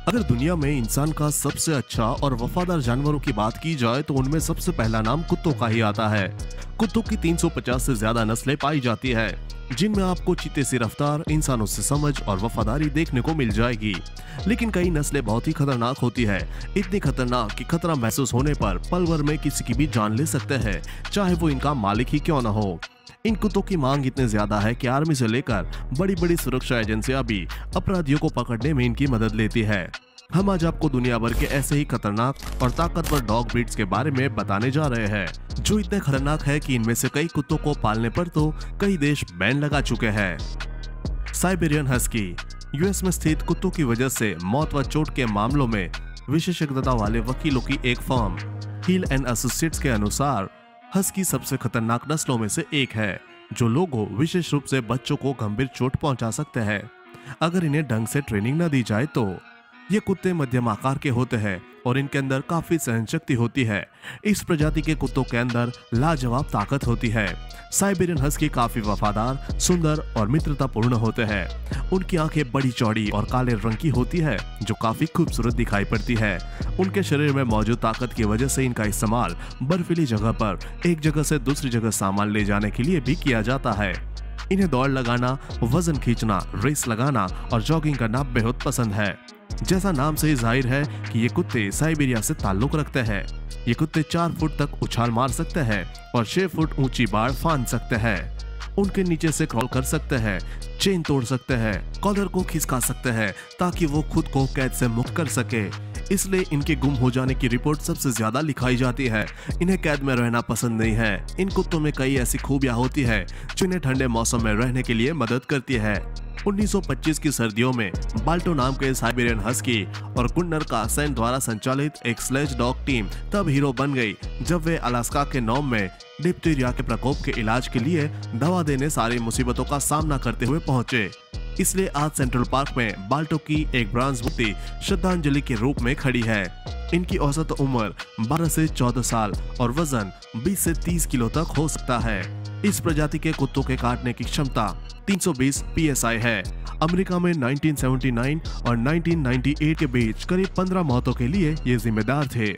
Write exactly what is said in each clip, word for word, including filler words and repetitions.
अगर दुनिया में इंसान का सबसे अच्छा और वफादार जानवरों की बात की जाए तो उनमें सबसे पहला नाम कुत्तों का ही आता है। कुत्तों की तीन सौ पचास से ज्यादा नस्लें पाई जाती है, जिनमें आपको चीते सी रफ्तार, इंसानों से समझ और वफादारी देखने को मिल जाएगी। लेकिन कई नस्लें बहुत ही खतरनाक होती है, इतनी खतरनाक कि खतरा महसूस होने पर पल भर में किसी की भी जान ले सकते हैं, चाहे वो इनका मालिक ही क्यों न हो। इन कुत्तों की मांग इतने ज्यादा है कि आर्मी से लेकर बड़ी बड़ी सुरक्षा एजेंसियां भी अपराधियों को पकड़ने में इनकी मदद लेती है। हम आज आपको दुनिया भर के ऐसे ही खतरनाक और ताकतवर डॉग ब्रीड्स के बारे में बताने जा रहे हैं, जो इतने खतरनाक है कि इनमें से कई कुत्तों को पालने पर तो कई देश बैन लगा चुके हैं। साइबेरियन हस्की यूएस में स्थित कुत्तों की वजह से मौत व चोट के मामलों में विशेषज्ञता वाले वकीलों की एक फर्म हिल एंड एसोसिएट्स के अनुसार हस्की सबसे खतरनाक नस्लों में से एक है, जो लोगों विशेष रूप से बच्चों को गंभीर चोट पहुंचा सकते हैं अगर इन्हें ढंग से ट्रेनिंग न दी जाए तो। ये कुत्ते मध्यम आकार के होते हैं और इनके अंदर काफी सहनशक्ति होती है। इस प्रजाति के कुत्तों के अंदर लाजवाब ताकत होती है। साइबेरियन हस्की काफी वफादार, सुंदर और मित्रतापूर्ण होते हैं। उनकी आंखें बड़ी चौड़ी और काले रंग की होती है, जो काफी खूबसूरत दिखाई पड़ती है। उनके शरीर में मौजूद ताकत की वजह से इनका इस्तेमाल बर्फीली जगह पर एक जगह से दूसरी जगह सामान ले जाने के लिए भी किया जाता है। इन्हें दौड़ लगाना, वजन खींचना, रेस लगाना और जॉगिंग करना बेहद पसंद है। जैसा नाम से ही जाहिर है कि ये कुत्ते साइबेरिया से ताल्लुक रखते हैं। ये कुत्ते चार फुट तक उछाल मार सकते हैं और छह फुट ऊंची बाड़ फांद सकते हैं। उनके नीचे से क्रॉल कर सकते हैं, चेन तोड़ सकते हैं, कॉलर को खिसका सकते हैं ताकि वो खुद को कैद से मुक्त कर सके। इसलिए इनके गुम हो जाने की रिपोर्ट सबसे ज्यादा लिखाई जाती है। इन्हें कैद में रहना पसंद नहीं है। इन कुत्तों में कई ऐसी खूबियां होती है जो इन्हें ठंडे मौसम में रहने के लिए मदद करती है। उन्नीस सौ पच्चीस की सर्दियों में बाल्टो नाम के साइबेरियन हस्की और गुन्नर कार्सन द्वारा संचालित एक स्लेज डॉग टीम तब हीरो बन गई जब वे अलास्का के नॉम में डिप्थीरिया के प्रकोप के इलाज के लिए दवा देने सारी मुसीबतों का सामना करते हुए पहुंचे। इसलिए आज सेंट्रल पार्क में बाल्टो की एक ब्रॉन्ज मूर्ति श्रद्धांजलि के रूप में खड़ी है। इनकी औसत उम्र बारह से चौदह साल और वजन बीस से तीस किलो तक हो सकता है। इस प्रजाति के कुत्तों के काटने की क्षमता तीन सौ बीस पी एस आई है। अमेरिका में उन्नीस सौ उन्यासी और उन्नीस सौ अट्ठानवे के बीच करीब पंद्रह मौतों के लिए ये जिम्मेदार थे।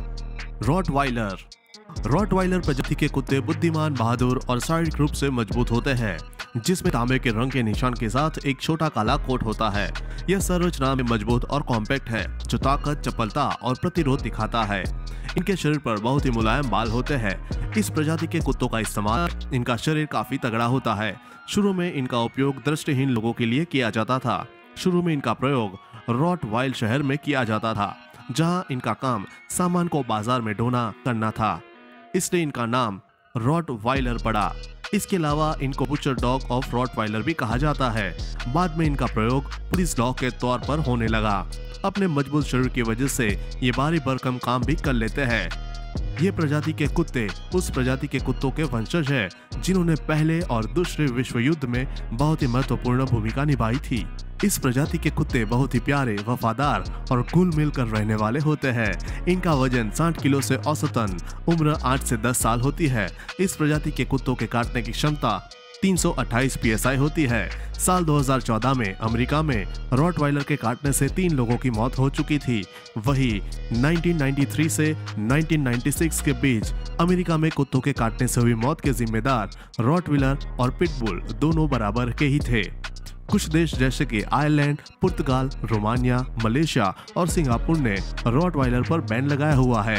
रॉटवाइलर रॉटवाइलर प्रजाति के कुत्ते बुद्धिमान, बहादुर और शारीरिक रूप से मजबूत होते हैं, जिसमें तांबे के रंग के निशान के साथ एक छोटा काला कोट होता है। यह संरचना में मजबूत और कॉम्पैक्ट है, जो ताकत, चपलता और प्रतिरोध दिखाता है। इनके शरीर पर बहुत ही मुलायम बाल होते हैं। इस प्रजाति के कुत्तों का इस्तेमाल, इनका शरीर काफी तगड़ा होता है। शुरू में इनका उपयोग दृष्टिहीन लोगों के लिए किया जाता था। शुरू में इनका प्रयोग रॉटवाइल शहर में किया जाता था, जहां इनका काम सामान को बाजार में ढोना करना था, इसलिए इनका नाम रॉटवाइलर पड़ा। इसके अलावा इनको बुचर डॉग ऑफ रॉटवाइलर भी कहा जाता है। बाद में इनका प्रयोग पुलिस डॉग के तौर पर होने लगा। अपने मजबूत शरीर की वजह से ये भारी भरकम काम भी कर लेते हैं। ये प्रजाति के कुत्ते उस प्रजाति के कुत्तों के वंशज हैं, जिन्होंने पहले और दूसरे विश्व युद्ध में बहुत ही महत्वपूर्ण भूमिका निभाई थी। इस प्रजाति के कुत्ते बहुत ही प्यारे, वफादार और घुल मिल कर रहने वाले होते हैं। इनका वजन साठ किलो से औसतन उम्र आठ से दस साल होती है। इस प्रजाति के कुत्तों के काटने की क्षमता तीन सौ अट्ठाईस पी एस आई होती है। साल दो हज़ार चौदह में अमेरिका में रॉटवाइलर के काटने से तीन लोगों की मौत हो चुकी थी। वही उन्नीस सौ तिरानवे से उन्नीस सौ छियानवे के बीच अमेरिका में कुत्तों के काटने से हुई मौत के जिम्मेदार रॉटवाइलर और पिटबुल दोनों बराबर के ही थे। कुछ देश जैसे कि आयरलैंड, पुर्तगाल, रोमानिया, मलेशिया और सिंगापुर ने रॉटवाइलर पर बैन लगाया हुआ है।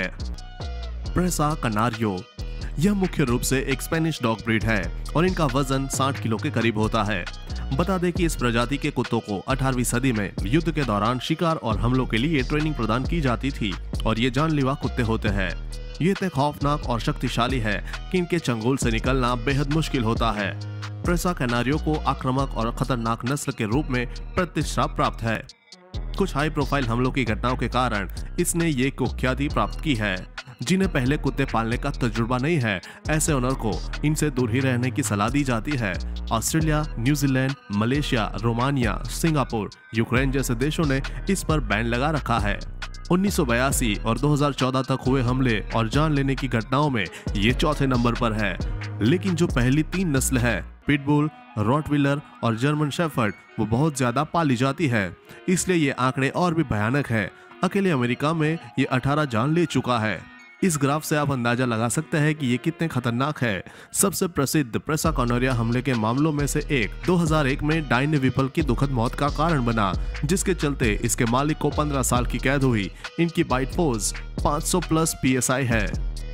प्रेसा कनारियो यह मुख्य रूप से एक स्पेनिश डॉग ब्रीड है और इनका वजन साठ किलो के करीब होता है। बता दें कि इस प्रजाति के कुत्तों को अठारहवीं सदी में युद्ध के दौरान शिकार और हमलों के लिए ट्रेनिंग प्रदान की जाती थी और ये जानलेवा कुत्ते होते हैं। ये इतने खौफनाक और शक्तिशाली है कि इनके चंगुल से निकलना बेहद मुश्किल होता है। प्रेसा कैनारियो को आक्रामक और खतरनाक नस्ल के रूप में प्रतिष्ठा प्राप्त है। कुछ हाई प्रोफाइल हमलों की घटनाओं के कारण इसने ये कुख्याति प्राप्त की है। जिन्हें पहले कुत्ते पालने का तजुर्बा नहीं है, ऐसे ओनर को इनसे दूर ही रहने की सलाह दी जाती है। Australia, New Zealand, Malaysia, Romania, Singapore, Ukraine जैसे देशों ने इस पर बैन लगा रखा है। उन्नीस सौ बयासी और दो हज़ार चौदह तक हुए हमले और जान लेने की घटनाओं में ये चौथे नंबर पर है। लेकिन जो पहली तीन नस्ल है, पिटबुल, रॉटविलर और जर्मन शेफर्ड, वो बहुत ज्यादा पाली जाती है, इसलिए ये आंकड़े और भी भयानक है। अकेले अमेरिका में ये अठारह जान ले चुका है। इस ग्राफ से आप अंदाजा लगा सकते हैं कि ये कितने खतरनाक है। सबसे प्रसिद्ध प्रेसा कॉर्नेरिया हमले के मामलों में से एक दो हज़ार एक में डायने विपल की दुखद मौत का कारण बना, जिसके चलते इसके मालिक को पंद्रह साल की कैद हुई। इनकी बाइट फोर्स पाँच सौ प्लस पी एस आई है।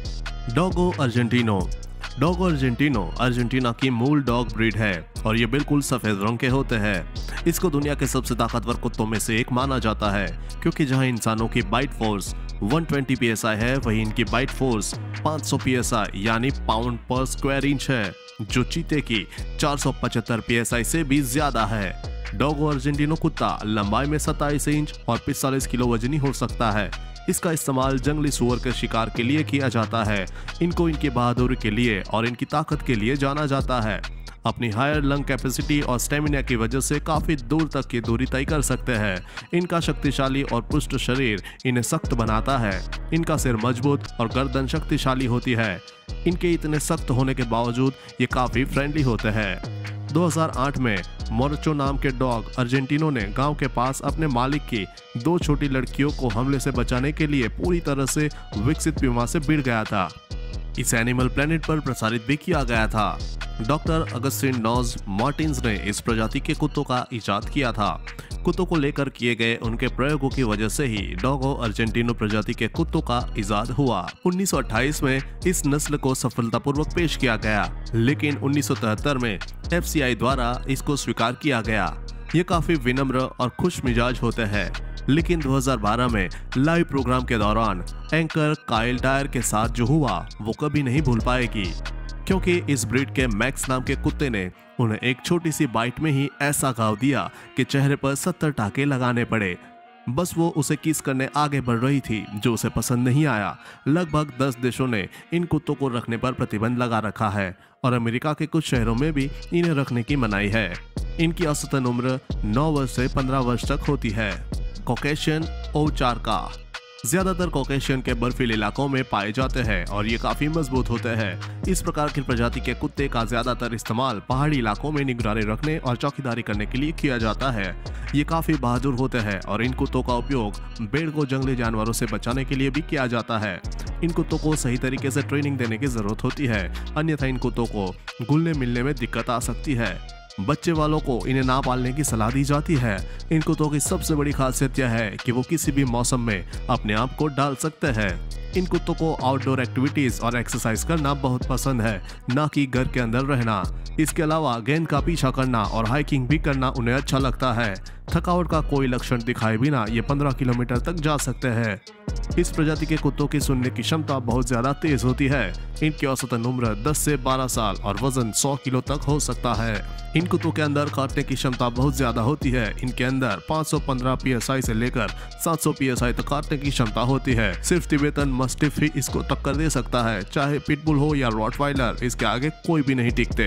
Dogo Argentino. Dogo Argentino Argentina की मूल डॉग ब्रीड है और ये बिल्कुल सफेद रंग के होते हैं। इसको दुनिया के सबसे ताकतवर कुत्तों में से एक माना जाता है, क्योंकि जहां इंसानों की बाइट फोर्स एक सौ बीस पी एस आई है, वहीं इनकी बाइट फोर्स पाँच सौ पी एस आई यानी पाउंड पर स्क्वायर इंच है, जो चीते की चार सौ पचहत्तर पी एस आई से भी ज्यादा है। डॉगो अर्जेंटिनो कुत्ता लंबाई में सत्ताईस इंच और पैंतालीस किलो वजनी हो सकता है। इसका इस्तेमाल जंगली सुअर के शिकार के लिए किया जाता है। इनको इनकी बहादुरी के लिए और इनकी ताकत के लिए जाना जाता है। अपनी हायर लंग कैपेसिटी और स्टेमिना की वजह से काफी दूर तक की दूरी तय कर सकते हैं। इनका शक्तिशाली और पुष्ट शरीर इन्हें सख्त बनाता है। इनका सिर मजबूत और गर्दन शक्तिशाली होती है। इनके इतने सख्त होने के बावजूद ये काफी फ्रेंडली होते हैं। दो हज़ार आठ में मोरचो नाम के डॉग अर्जेंटिनो ने गांव के पास अपने मालिक की दो छोटी लड़कियों को हमले से बचाने के लिए पूरी तरह से विकसित प्यूमा से भिड़ गया था। इसे एनिमल प्लेनेट पर प्रसारित भी किया गया था। डॉक्टर अगस्टिन नॉज मार्टिन्स ने इस प्रजाति के कुत्तों का इजाद किया था। कुत्तों को लेकर किए गए उनके प्रयोगों की वजह से ही डॉगो अर्जेंटिनो प्रजाति के कुत्तों का इजाद हुआ। उन्नीस सौ अट्ठाईस में इस नस्ल को सफलतापूर्वक पेश किया गया, लेकिन उन्नीस सौ तिहत्तर में एफ सी आई द्वारा इसको स्वीकार किया गया। ये काफी विनम्र और खुश मिजाज होते हैं, लेकिन दो हज़ार बारह में लाइव प्रोग्राम के दौरान एंकर काइल डायर के साथ जो हुआ वो कभी नहीं भूल पाएगी, क्योंकि इस ब्रीड के मैक्स नाम के कुत्ते ने उन्हें एक छोटी सी बाइट में ही ऐसा घाव दिया कि चेहरे पर सत्तर टाके लगाने पड़े। बस वो उसे किस करने आगे बढ़ रही थी, जो उसे पसंद नहीं आया। लगभग दस देशों ने इन कुत्तों को रखने पर प्रतिबंध लगा रखा है और अमेरिका के कुछ शहरों में भी इन्हें रखने की मनाही है। इनकी औसतन उम्र नौ वर्ष से पंद्रह वर्ष तक होती है। कॉकेशियन ओवचारका ज्यादातर कॉकेशियन के बर्फीले इलाकों में पाए जाते हैं और ये काफी मजबूत होते हैं। इस प्रकार की प्रजाति के कुत्ते का ज्यादातर इस्तेमाल पहाड़ी इलाकों में निगरानी रखने और चौकीदारी करने के लिए किया जाता है। ये काफी बहादुर होते हैं और इन कुत्तों का उपयोग भेड़ को जंगली जानवरों से बचाने के लिए भी किया जाता है। इन कुत्तों को सही तरीके से ट्रेनिंग देने की जरूरत होती है, अन्यथा इन कुत्तों को घुलने मिलने में दिक्कत आ सकती है। बच्चे वालों को इन्हें ना पालने की सलाह दी जाती है। इन कुत्तों की सबसे बड़ी खासियत यह है कि वो किसी भी मौसम में अपने आप को डाल सकते हैं। इन कुत्तों को आउटडोर एक्टिविटीज और एक्सरसाइज करना बहुत पसंद है, ना कि घर के अंदर रहना। इसके अलावा गेंद का पीछा करना और हाइकिंग भी करना उन्हें अच्छा लगता है। थकावट का कोई लक्षण दिखाए बिना ये पंद्रह किलोमीटर तक जा सकते हैं। इस प्रजाति के कुत्तों की सुनने की क्षमता बहुत ज्यादा तेज होती है। इनकी औसतन उम्र दस से बारह साल और वजन सौ किलो तक हो सकता है। इन कुत्तों के अंदर काटने की क्षमता बहुत ज्यादा होती है। इनके अंदर पाँच सौ पंद्रह पी एस आई से लेकर सात सौ पी एस आई तक काटने की क्षमता होती है। सिर्फ तिबेतन मस्टिफ ही इसको टक्कर दे सकता है, चाहे पिटबुल हो या रॉटवाइलर, इसके आगे कोई भी नहीं टिकते।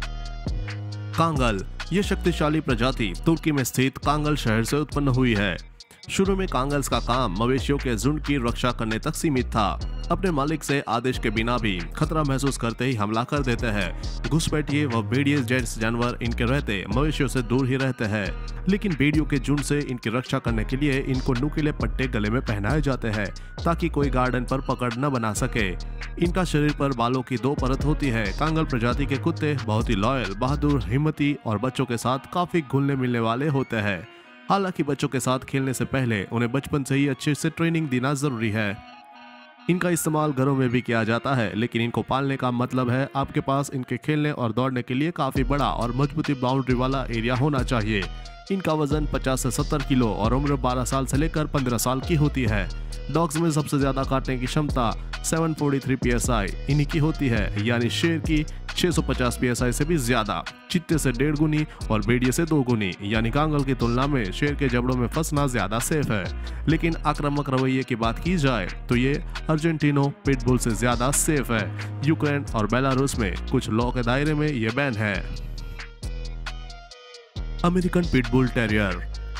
कांगल। यह शक्तिशाली प्रजाति तुर्की में स्थित कांगल शहर से उत्पन्न हुई है। शुरू में कांगल्स का काम मवेशियों के झुंड की रक्षा करने तक सीमित था। अपने मालिक से आदेश के बिना भी खतरा महसूस करते ही हमला कर देते हैं। घुसपैठिए व भेड़िए जैसे जानवर इनके रहते मवेशियों से दूर ही रहते हैं, लेकिन भेड़ियों के झुंड से इनकी रक्षा करने के लिए इनको नुकीले पट्टे गले में पहनाए जाते हैं, ताकि कोई गार्डन पर पकड़ न बना सके। इनका शरीर पर बालों की दो परत होती है। कांगल प्रजाति के कुत्ते बहुत ही लॉयल, बहादुर, हिम्मती और बच्चों के साथ काफी घुलने मिलने वाले होते हैं। हालांकि बच्चों के साथ खेलने से पहले उन्हें बचपन से ही अच्छे से ट्रेनिंग देना जरूरी है। इनका इस्तेमाल घरों में भी किया जाता है, लेकिन इनको पालने का मतलब है आपके पास इनके खेलने और दौड़ने के लिए काफी बड़ा और मजबूती बाउंड्री वाला एरिया होना चाहिए। इनका वजन पचास से सत्तर किलो और उम्र बारह साल से लेकर पंद्रह साल की होती है। डॉग्स में सबसे ज्यादा काटने की क्षमता सात सौ तैंतालीस पी एस आई इन्हीं की होती है, यानी शेर की छह सौ पचास पी एस आई से भी ज्यादा, चित्ते से डेढ़ गुनी और भेड़िए से दो गुनी। यानी कांगल की तुलना में शेर के जबड़ों में फंसना ज्यादा सेफ है। लेकिन आक्रामक रवैये की बात की जाए तो ये अर्जेंटिनो पिटबुल से ज्यादा सेफ है। यूक्रेन और बेलारूस में कुछ लॉ के दायरे में ये बैन है। American pitbull terrier.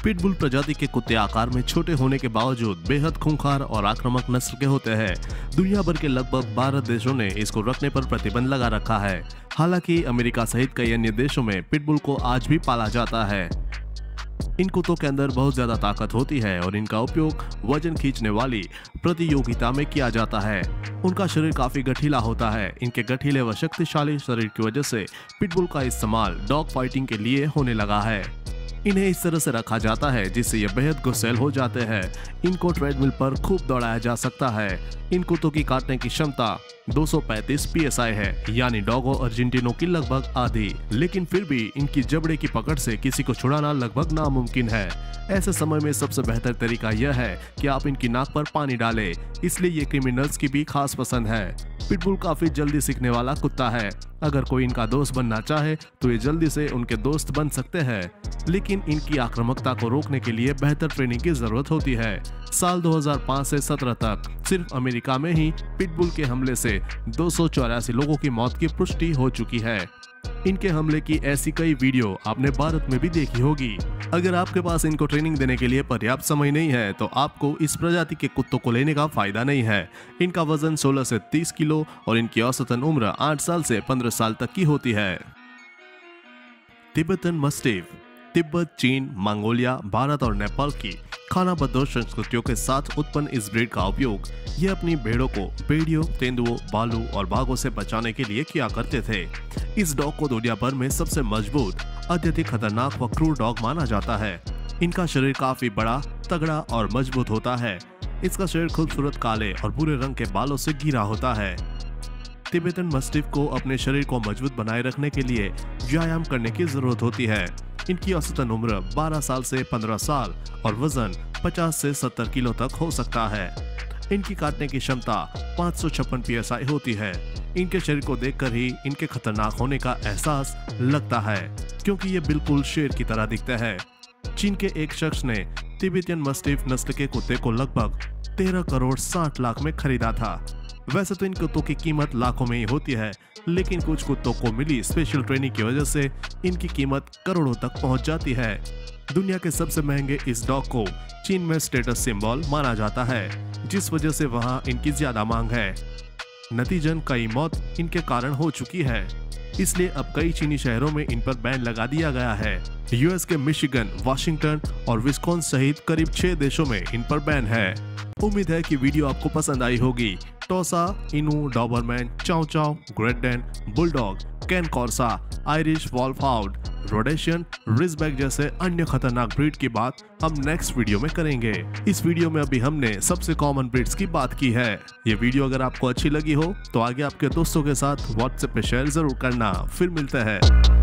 पिटबुल प्रजाति के कुत्ते आकार में छोटे होने के बावजूद बेहद खूंखार और आक्रामक नस्ल के होते हैं। दुनिया भर के लगभग बारह देशों ने इसको रखने पर प्रतिबंध लगा रखा है। हालांकि अमेरिका सहित कई अन्य देशों में पिटबुल को आज भी पाला जाता है। इन कुत्तों के अंदर बहुत ज्यादा ताकत होती है और इनका उपयोग वजन खींचने वाली प्रतियोगिता में किया जाता है। उनका शरीर काफी गठीला होता है। इनके गठीले व शक्तिशाली शरीर की वजह से पिटबुल का इस्तेमाल डॉग फाइटिंग के लिए होने लगा है। इन्हें इस तरह से रखा जाता है जिससे ये बेहद गुस्सैल हो जाते हैं। इनको ट्रेडमिल पर खूब दौड़ाया जा सकता है। इन कुत्तों की काटने की क्षमता दो सौ पैंतीस पी एस आई है, यानी डॉगो अर्जेंटिनो की लगभग आधी। लेकिन फिर भी इनकी जबड़े की पकड़ से किसी को छुड़ाना लगभग नामुमकिन है। ऐसे समय में सबसे बेहतर तरीका यह है कि आप इनकी नाक पर पानी डालें, इसलिए ये क्रिमिनल्स की भी खास पसंद है। पिटबुल काफी जल्दी सीखने वाला कुत्ता है। अगर कोई इनका दोस्त बनना चाहे तो ये जल्दी से उनके दोस्त बन सकते हैं, लेकिन इनकी आक्रामकता को रोकने के लिए बेहतर ट्रेनिंग की जरूरत होती है। साल दो हज़ार पाँच से सत्रह तक सिर्फ अमेरिका में ही पिटबुल के हमले से दो सौ चौरासी लोगों की मौत की पुष्टि हो चुकी है। इनके हमले की ऐसी कई वीडियो आपने भारत में भी देखी होगी। अगर आपके पास इनको ट्रेनिंग देने के लिए पर्याप्त समय नहीं है तो आपको इस प्रजाति के कुत्तों को लेने का फायदा नहीं है। इनका वजन सोलह से तीस किलो और इनकी औसतन उम्र आठ साल से पंद्रह साल तक की होती है। तिब्बतन मस्टिफ तिब्बत, चीन, मंगोलिया, भारत और नेपाल की खानाबदोश संस्कृतियों के साथ उत्पन्न इस ब्रीड का उपयोग ये अपनी भेड़ों को भेड़ियों, तेंदुओं, भालू और बाघों से बचाने के लिए किया करते थे। इस डॉग को दुनिया भर में सबसे मजबूत, अत्यधिक खतरनाक व क्रूर डॉग माना जाता है। इनका शरीर काफी बड़ा, तगड़ा और मजबूत होता है। इसका शरीर खूबसूरत काले और भूरे रंग के बालों से घिरा होता है। तिब्बतन मस्टिफ को अपने शरीर को मजबूत बनाए रखने के लिए व्यायाम करने की जरूरत होती है। इनकी औसतन उम्र बारह साल से पंद्रह साल और वजन पचास से सत्तर किलो तक हो सकता है। इनकी काटने की क्षमता पाँच सौ छप्पन पी एस आई होती है। इनके शरीर को देखकर ही इनके खतरनाक होने का एहसास लगता है, क्योंकि ये बिल्कुल शेर की तरह दिखते हैं। चीन के एक शख्स ने तिब्बतियन मस्टिफ नस्ल के कुत्ते को लगभग तेरह करोड़ साठ लाख में खरीदा था। वैसे तो इन कुत्तों की कीमत लाखों में ही होती है, लेकिन कुछ कुत्तों को मिली स्पेशल ट्रेनिंग की वजह से इनकी कीमत करोड़ों तक पहुंच जाती है। दुनिया के सबसे महंगे इस डॉग को चीन में स्टेटस सिंबल माना जाता है, जिस वजह से वहां इनकी ज्यादा मांग है। नतीजन कई मौत इनके कारण हो चुकी है, इसलिए अब कई चीनी शहरों में इन पर बैन लगा दिया गया है। यूएस के मिशिगन, वाशिंगटन और विस्कॉन्सिन सहित करीब छह देशों में इन पर बैन है। उम्मीद है कि वीडियो आपको पसंद आई होगी। Tosa, Inu, Doberman, chow chow, great Dane, bulldog, cane corso, Irish wolfhound, Rhodesian, ridgeback जैसे अन्य खतरनाक ब्रीड की बात हम नेक्स्ट वीडियो में करेंगे। इस वीडियो में अभी हमने सबसे कॉमन ब्रीड्स की बात की है। ये वीडियो अगर आपको अच्छी लगी हो तो आगे आपके दोस्तों के साथ व्हाट्सएप पे शेयर जरूर करना। फिर मिलते हैं।